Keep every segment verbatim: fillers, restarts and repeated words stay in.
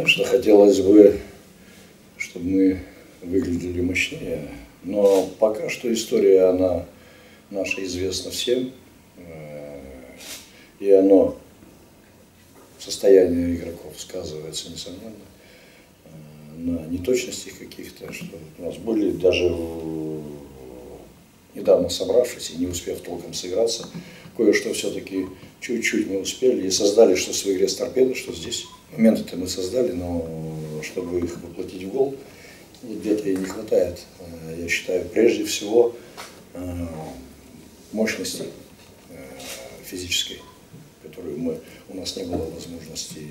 Конечно, хотелось бы, чтобы мы выглядели мощнее, но пока что история, она наша известна всем, и оно, состояние игроков сказывается, несомненно, на неточностях каких-то, что у нас были даже недавно собравшись и не успев толком сыграться, кое-что все-таки чуть-чуть мы успели и создали, что в игре с торпедо, что здесь. Моменты-то мы создали, но чтобы их воплотить в гол, где-то и не хватает, я считаю, прежде всего мощности физической, которую мы, у нас не было возможности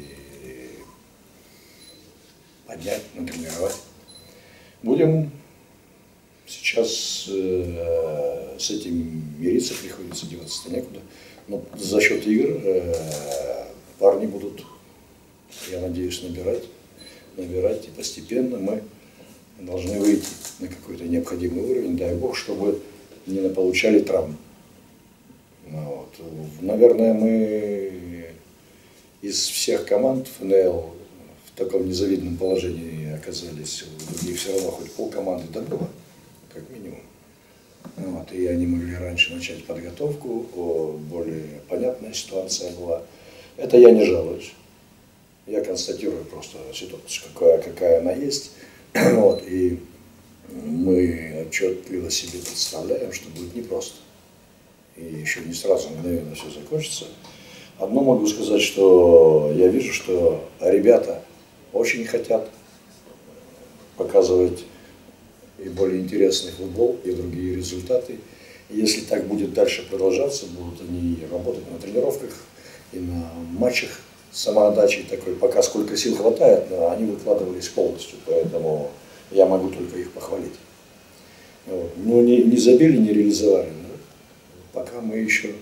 поднять, натренировать. Будем сейчас э, с этим мириться, приходится, деваться-то некуда. Но за счет игр э, парни будут, я надеюсь, набирать, набирать, и постепенно мы должны выйти на какой-то необходимый уровень, дай бог, чтобы не наполучали травм. Вот. Наверное, мы из всех команд ФНЛ в таком незавидном положении оказались, у других все равно хоть полкоманды добро, как минимум. Вот. И они могли раньше начать подготовку, более понятная ситуация была. Это я не жалуюсь. Я констатирую просто ситуацию, какая, какая она есть. Вот. И мы отчетливо себе представляем, что будет непросто. И еще не сразу, мгновенно все закончится. Одно могу сказать, что я вижу, что ребята очень хотят показывать и более интересный футбол, и другие результаты. И если так будет дальше продолжаться, будут они работать на тренировках и на матчах с самоотдачей такой, пока сколько сил хватает, но они выкладывались полностью, поэтому я могу только их похвалить. Вот. Ну, не, не забили, не реализовали, да? Пока мы еще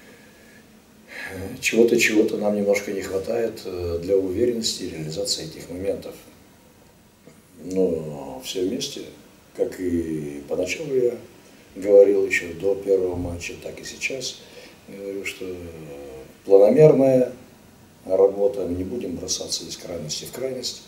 чего-то, чего-то нам немножко не хватает для уверенности и реализации этих моментов. Но все вместе, как и поначалу я говорил еще до первого матча, так и сейчас говорю, что планомерная работа, мы не будем бросаться из крайности в крайность.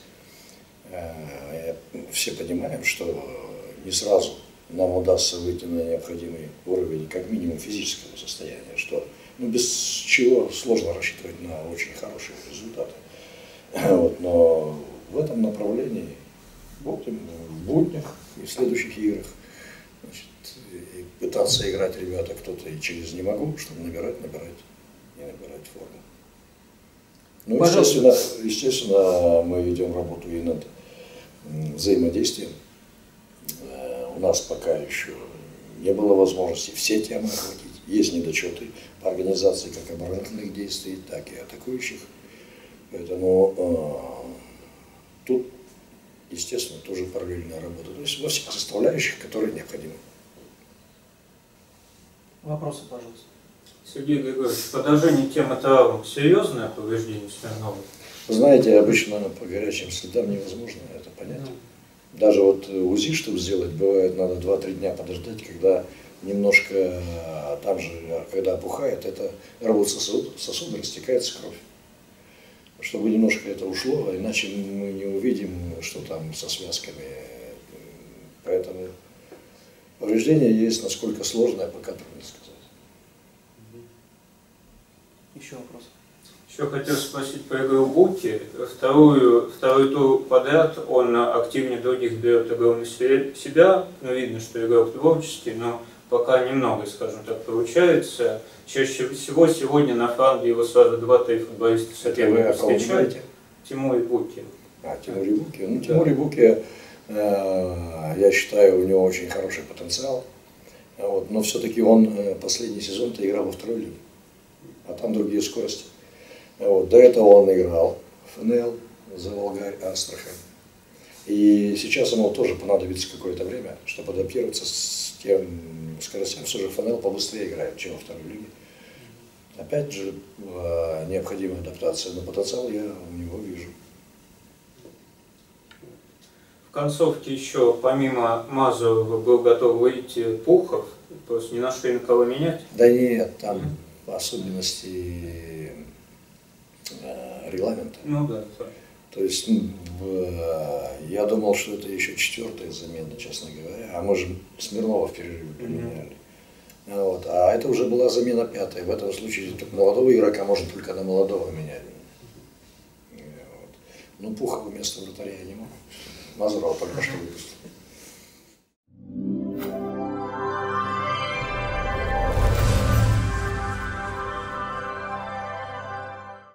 Все понимаем, что не сразу нам удастся выйти на необходимый уровень, как минимум физического состояния, что ну, без чего сложно рассчитывать на очень хорошие результаты. Вот, но в этом направлении будем в буднях и в следующих играх, значит, и пытаться играть ребята кто-то и через не могу, чтобы набирать, набирать и набирать форму. Ну, естественно, естественно, мы ведем работу и над взаимодействием. У нас пока еще не было возможности все темы охватить. Есть недочеты по организации как оборонительных действий, так и атакующих. Поэтому э, тут, естественно, тоже параллельная работа. То есть во всех составляющих, которые необходимы. Вопросы, пожалуйста. Сергей Григорьевич, продолжение темы травм. Серьезное повреждение Смирнова? Знаете, обычно по горячим следам невозможно это понять. Ну. Даже вот УЗИ, чтобы сделать, бывает, надо два-три дня подождать, когда немножко, там же, когда опухает, это рвут сосуд, сосуды, растекается кровь. Чтобы немножко это ушло, иначе мы не увидим, что там со связками. Поэтому повреждение есть, насколько сложное, пока трудно сказать. Еще вопрос. Еще хотел спросить про игру Буки. Вторую, второй тур подряд он активнее других берет игру на себя. Ну, видно, что игрок творческий, но пока немного, скажем так, получается. Чаще всего сегодня на фланге его сразу два-три футболиста соперника встречают. Тимур и Буки. А, Тимур и Буки. Ну, Тимур и Буки, э, я считаю, у него очень хороший потенциал. Вот, но все-таки он э, последний сезон-то играл во второй лиге. А там другие скорости. Вот, до этого он играл в ФНЛ за Волгарь, Астрахань. И сейчас ему тоже понадобится какое-то время, чтобы адаптироваться с тем скоростям. Все же ФНЛ побыстрее играет, чем во второй лиге. Опять же, необходимая адаптация, но потенциал я у него вижу. В концовке еще, помимо Мазурова, был готов выйти Пухов, просто не нашли на кого менять? Да нет, там особенности э, регламента. Ну да, да. То есть м, в- я думал, что это еще четвертая замена, честно говоря. А мы же Смирнова в перерыве поменяли. А Вот. А это уже была замена пятая. В этом случае только молодого игрока можно только на молодого менять. Вот. Ну, Пухова вместо вратаря я не могу. Мазурова только что выпустил.